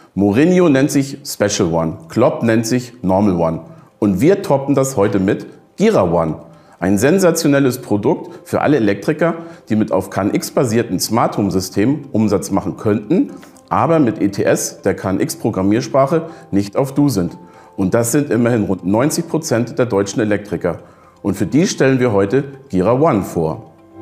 Mourinho nennt sich Special One, Klopp nennt sich Normal One. Und wir toppen das heute mit Gira One. Ein sensationelles Produkt für alle Elektriker, die mit auf KNX basierten Smart Home Systemen Umsatz machen könnten, aber mit ETS, der KNX-Programmiersprache, nicht auf Du sind. Und das sind immerhin rund 90% der deutschen Elektriker. Und für die stellen wir heute Gira One vor.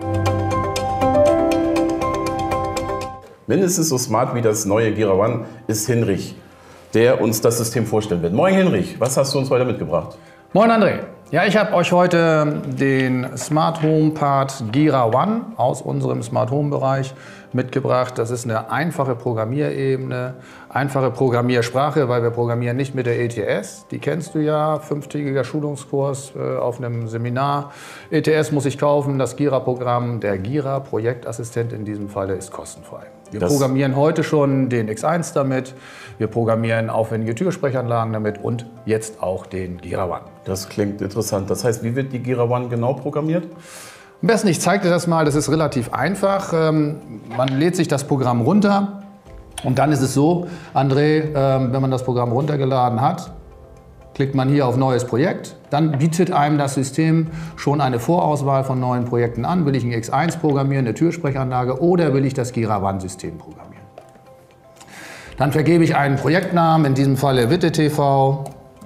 Mindestens so smart wie das neue Gira One ist Hinrich, der uns das System vorstellen wird. Moin Hinrich, was hast du uns heute mitgebracht? Moin André. Ja, ich habe euch heute den Smart Home Part Gira One aus unserem Smart Home Bereich mitgebracht. Das ist eine einfache Programmierebene, einfache Programmiersprache, weil wir programmieren nicht mit der ETS. Die kennst du ja, 5-tägiger Schulungskurs auf einem Seminar. ETS muss ich kaufen, das Gira-Programm, der Gira Projektassistent in diesem Falle ist kostenfrei. Wir programmieren heute schon den X1 damit, wir programmieren aufwendige Türsprechanlagen damit und jetzt auch den Gira One. Das klingt interessant. Das heißt, wie wird die Gira One genau programmiert? Am besten, ich zeige dir das mal, das ist relativ einfach. Man lädt sich das Programm runter und dann ist es so, André, wenn man das Programm runtergeladen hat, klickt man hier auf Neues Projekt, dann bietet einem das System schon eine Vorauswahl von neuen Projekten an. Will ich ein X1 programmieren, eine Türsprechanlage oder will ich das Gira One System programmieren? Dann vergebe ich einen Projektnamen, in diesem Falle Witte TV.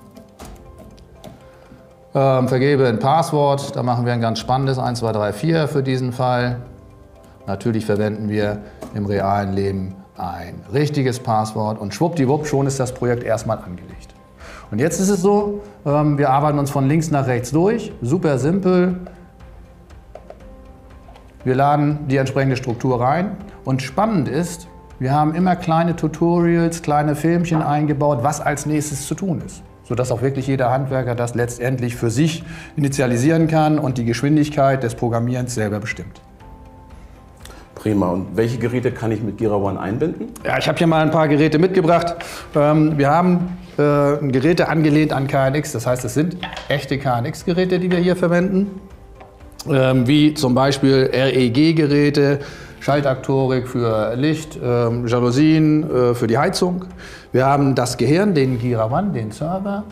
Vergebe ein Passwort, da machen wir ein ganz spannendes 1, 2, 3, 4 für diesen Fall. Natürlich verwenden wir im realen Leben ein richtiges Passwort und schwuppdiwupp, schon ist das Projekt erstmal angelegt. Und jetzt ist es so, wir arbeiten uns von links nach rechts durch, super simpel. Wir laden die entsprechende Struktur rein und spannend ist, wir haben immer kleine Tutorials, kleine Filmchen eingebaut, was als nächstes zu tun ist, sodass auch wirklich jeder Handwerker das letztendlich für sich initialisieren kann und die Geschwindigkeit des Programmierens selber bestimmt. Prima. Und welche Geräte kann ich mit Gira One einbinden? Ja, ich habe hier mal ein paar Geräte mitgebracht. Wir haben Geräte angelehnt an KNX, das heißt, es sind echte KNX-Geräte, die wir hier verwenden, wie zum Beispiel REG-Geräte, Schaltaktorik für Licht, Jalousien für die Heizung. Wir haben das Gehirn, den Gira One, den Server,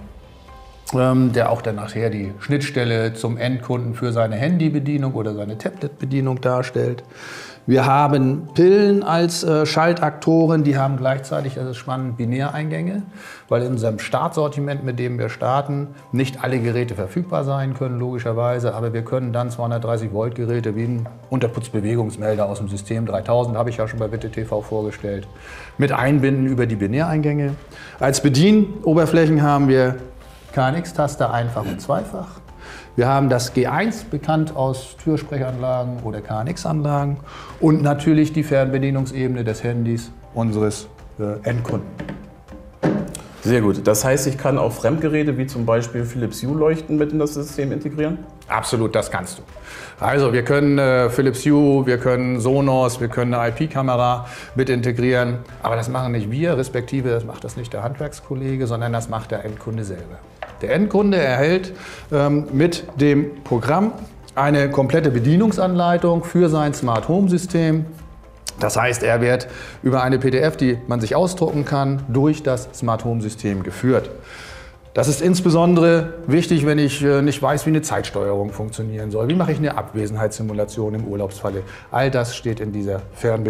der auch dann nachher die Schnittstelle zum Endkunden für seine Handybedienung oder seine Tablet-Bedienung darstellt. Wir haben Pillen als Schaltaktoren, die haben gleichzeitig, das ist spannend, Binäreingänge, weil in unserem Startsortiment, mit dem wir starten, nicht alle Geräte verfügbar sein können, logischerweise, aber wir können dann 230 Volt Geräte wie ein Unterputzbewegungsmelder aus dem System 3000, habe ich ja schon bei Witte TV vorgestellt, mit einbinden über die Binäreingänge. Als Bedienoberflächen haben wir KNX-Taster einfach und zweifach. Wir haben das G1, bekannt aus Türsprechanlagen oder KNX-Anlagen und natürlich die Fernbedienungsebene des Handys unseres Endkunden. Sehr gut. Das heißt, ich kann auch Fremdgeräte wie zum Beispiel Philips Hue Leuchten mit in das System integrieren? Absolut, das kannst du. Also wir können Philips Hue, wir können Sonos, wir können eine IP-Kamera mit integrieren. Aber das machen nicht wir, respektive das macht das nicht der Handwerkskollege, sondern das macht der Endkunde selber. Der Endkunde erhält mit dem Programm eine komplette Bedienungsanleitung für sein Smart Home System. Das heißt, er wird über eine PDF, die man sich ausdrucken kann, durch das Smart Home System geführt. Das ist insbesondere wichtig, wenn ich nicht weiß, wie eine Zeitsteuerung funktionieren soll. Wie mache ich eine Abwesenheitssimulation im Urlaubsfalle? All das steht in dieser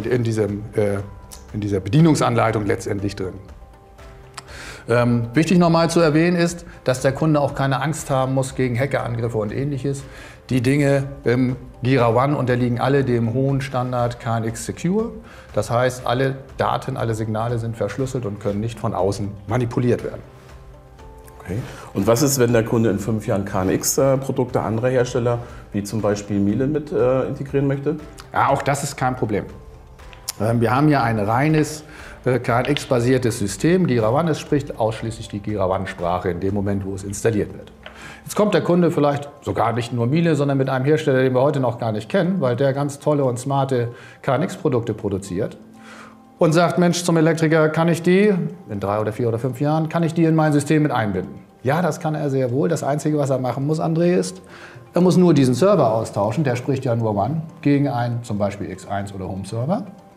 Bedienungsanleitung letztendlich drin. Wichtig nochmal zu erwähnen ist, dass der Kunde auch keine Angst haben muss gegen Hackerangriffe und Ähnliches. Die Dinge im Gira One unterliegen alle dem hohen Standard KNX Secure. Das heißt, alle Daten, alle Signale sind verschlüsselt und können nicht von außen manipuliert werden. Okay. Und was ist, wenn der Kunde in 5 Jahren KNX-Produkte anderer Hersteller, wie zum Beispiel Miele, mit integrieren möchte? Ja, auch das ist kein Problem. Wir haben hier ein reines KNX-basiertes System. Gira One, es spricht ausschließlich die Gira One-Sprache in dem Moment, wo es installiert wird. Jetzt kommt der Kunde vielleicht sogar nicht nur Miele, sondern mit einem Hersteller, den wir heute noch gar nicht kennen, weil der ganz tolle und smarte KNX-Produkte produziert und sagt, Mensch, zum Elektriker, kann ich die, in 3 oder 4 oder 5 Jahren, kann ich die in mein System mit einbinden? Ja, das kann er sehr wohl. Das Einzige, was er machen muss, André, ist, er muss nur diesen Server austauschen, der spricht ja nur One, gegen einen zum Beispiel X1 oder Home Server.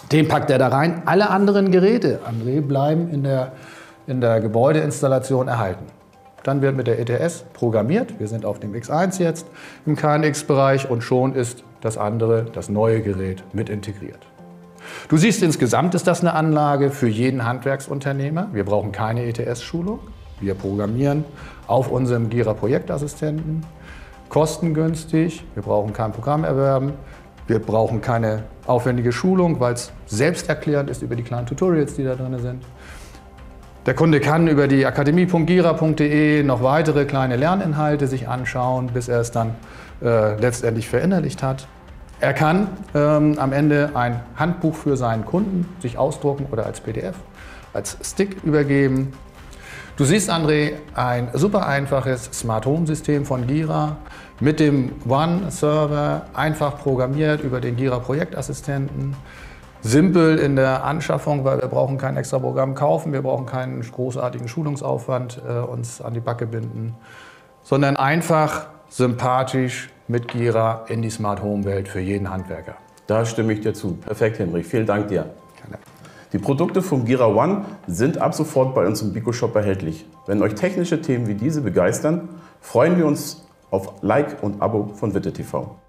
Den packt er da rein. Alle anderen Geräte, André, bleiben in der Gebäudeinstallation erhalten. Dann wird mit der ETS programmiert. Wir sind auf dem X1 jetzt im KNX-Bereich und schon ist das andere, das neue Gerät mit integriert. Du siehst, insgesamt ist das eine Anlage für jeden Handwerksunternehmer. Wir brauchen keine ETS-Schulung. Wir programmieren auf unserem Gira-Projektassistenten. Kostengünstig. Wir brauchen kein Programm erwerben. Wir brauchen keine aufwendige Schulung, weil es selbsterklärend ist über die kleinen Tutorials, die da drin sind. Der Kunde kann über die akademie.gira.de noch weitere kleine Lerninhalte sich anschauen, bis er es dann letztendlich verinnerlicht hat. Er kann am Ende ein Handbuch für seinen Kunden sich ausdrucken oder als PDF, als Stick übergeben. Du siehst, André, ein super einfaches Smart Home System von Gira mit dem One-Server, einfach programmiert über den Gira Projektassistenten. Simpel in der Anschaffung, weil wir brauchen kein extra Programm kaufen, wir brauchen keinen großartigen Schulungsaufwand uns an die Backe binden, sondern einfach sympathisch mit Gira in die Smart Home Welt für jeden Handwerker. Da stimme ich dir zu. Perfekt, Henrich. Vielen Dank dir. Gerne. Die Produkte vom Gira One sind ab sofort bei uns im BICO-Shop erhältlich. Wenn euch technische Themen wie diese begeistern, freuen wir uns auf Like und Abo von Witte TV.